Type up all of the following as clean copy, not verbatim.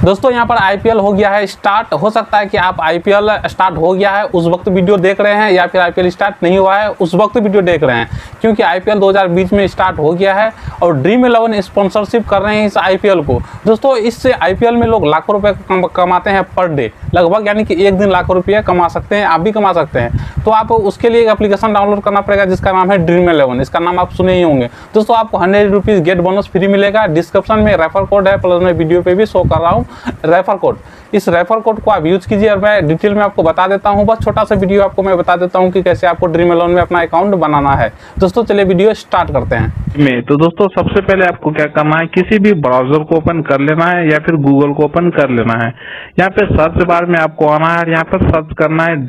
दोस्तों यहाँ पर आईपीएल हो गया है स्टार्ट। हो सकता है कि आप आईपीएल स्टार्ट हो गया है उस वक्त वीडियो देख रहे हैं, या फिर आईपीएल स्टार्ट नहीं हुआ है उस वक्त वीडियो देख रहे हैं, क्योंकि आईपीएल 2020 में स्टार्ट हो गया है और ड्रीम 11 स्पॉन्सरशिप कर रहे हैं इस आईपीएल को। दोस्तों इससे आईपीएल में लोग लाखों रुपए कमाते हैं पर डे लगभग, यानी कि एक दिन लाखों रुपये कमा सकते हैं, आप भी कमा सकते हैं। तो आप उसके लिए एक एप्लीकेशन डाउनलोड करना पड़ेगा जिसका नाम है ड्रीम 11। इसका नाम आप सुने ही होंगे। दोस्तों आपको 100 रुपीज़ गेट बोनस फ्री मिलेगा। डिस्क्रिप्शन में रेफर कोड है, प्लस मैं वीडियो पे भी शो कर रहा हूँ रेफर कोड। इस रेफर कोड को आप यूज कीजिए और मैं डिटेल में आपको बता देता हूँ। बस छोटा सा वीडियो आपको मैं बता देता हूँ कि कैसे आपको ड्रीम 11 में अपना अकाउंट बनाना है। दोस्तों चलिए वीडियो स्टार्ट करते हैं। तो दोस्तों सबसे पहले आपको क्या करना है, किसी भी ब्राउजर को ओपन कर लेना है या फिर गूगल को ओपन कर लेना है। यहाँ पे सर्च बार में आपको आना है और यहाँ पर सर्च करना है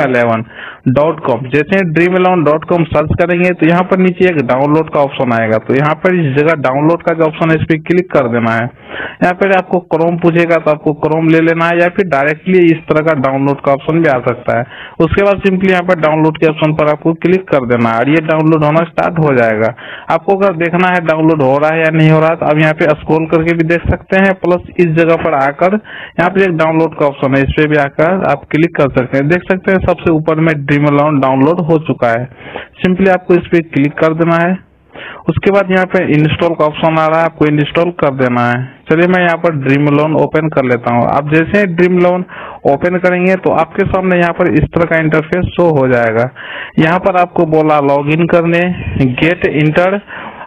dream11.com। जैसे dream11.com सर्च करेंगे तो यहाँ पर नीचे एक डाउनलोड का ऑप्शन आएगा। तो यहाँ पर इस जगह डाउनलोड का जो ऑप्शन है इस पर क्लिक कर देना है। यहाँ पर आपको क्रोम पूछेगा तो आपको क्रोम ले लेना है, या फिर डायरेक्टली इस तरह का डाउनलोड का ऑप्शन भी आ सकता है। उसके बाद सिंपली यहाँ पर डाउनलोड के ऑप्शन पर आपको क्लिक कर देना है और ये डाउनलोड होना स्टार्ट हो जाएगा। आपको अगर देखना है डाउनलोड हो रहा है या नहीं हो रहा है तो आप यहाँ पे स्क्रॉल करके भी देख सकते हैं, प्लस इस जगह पर आकर यहाँ पे एक डाउनलोड का ऑप्शन है, इस पे भी आकर आप क्लिक कर सकते हैं। देख सकते हैं सबसे ऊपर में ड्रीम 11 डाउनलोड हो चुका है। सिंपली आपको इस पे क्लिक कर देना है। उसके बाद यहाँ पे इंस्टॉल का ऑप्शन आ रहा है, आपको इंस्टॉल कर देना है। चलिए मैं यहाँ पर ड्रीम 11 ओपन कर लेता हूँ। आप जैसे ड्रीम 11 ओपन करेंगे तो आपके सामने यहाँ पर इस तरह का इंटरफेस शो हो जाएगा। यहाँ पर आपको बोला लॉगिन करने, गेट इंटर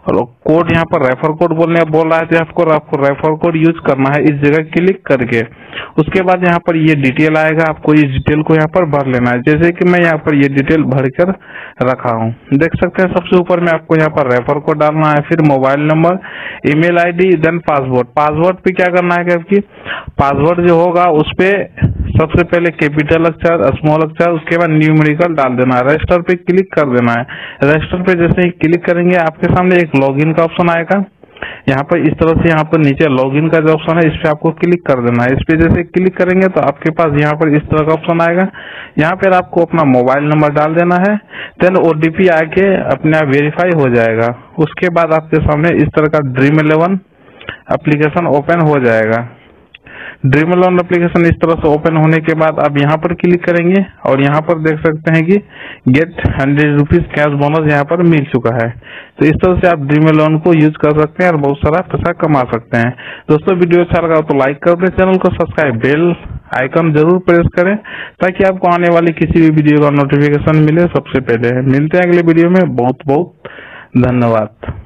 कोड, यहाँ पर रेफर कोड बोलने बोल रहा है तो आपको रेफर कोड यूज करना है इस जगह क्लिक करके। उसके बाद यहाँ पर ये डिटेल आएगा, आपको इस डिटेल को यहाँ पर भर लेना है। जैसे कि मैं यहाँ पर ये डिटेल भर कर रखा हूँ, देख सकते हैं सबसे ऊपर में आपको यहाँ पर रेफर कोड डालना है, फिर mobile number, email ID, then password. Password पे क्या करना है कि पासवर्ड जो होगा उस पे सबसे पहले कैपिटल अक्षर, स्मॉल अक्षर, उसके बाद न्यूमेरिकल डाल देना है। रजिस्टर पे क्लिक कर देना है। रजिस्टर पे जैसे ही क्लिक करेंगे आपके सामने एक लॉगिन का ऑप्शन आएगा। यहाँ पर इस तरह से यहाँ पर नीचे लॉगिन का जो ऑप्शन है इस पे आपको क्लिक कर देना है। इस पे जैसे क्लिक करेंगे तो आपके पास यहाँ पर इस तरह का ऑप्शन आएगा। यहाँ पर आपको अपना मोबाइल नंबर डाल देना है, देन ओटीपी आके अपने आप वेरीफाई हो जाएगा। उसके बाद आपके सामने इस तरह का ड्रीम 11 एप्लीकेशन ओपन हो जाएगा। ड्रीम 11 एप्लीकेशन इस तरह से ओपन होने के बाद आप यहाँ पर क्लिक करेंगे और यहाँ पर देख सकते हैं कि गेट 100 रुपीज कैश बोनस यहाँ पर मिल चुका है। तो इस तरह से आप ड्रीम 11 को यूज कर सकते हैं और बहुत सारा पैसा कमा सकते हैं। दोस्तों वीडियो अच्छा लगा तो लाइक कर दें, चैनल को सब्सक्राइब, बेल आइकन जरूर प्रेस करें ताकि आपको आने वाली किसी भी वीडियो का नोटिफिकेशन मिले सबसे पहले। मिलते हैं अगले वीडियो में। बहुत बहुत धन्यवाद।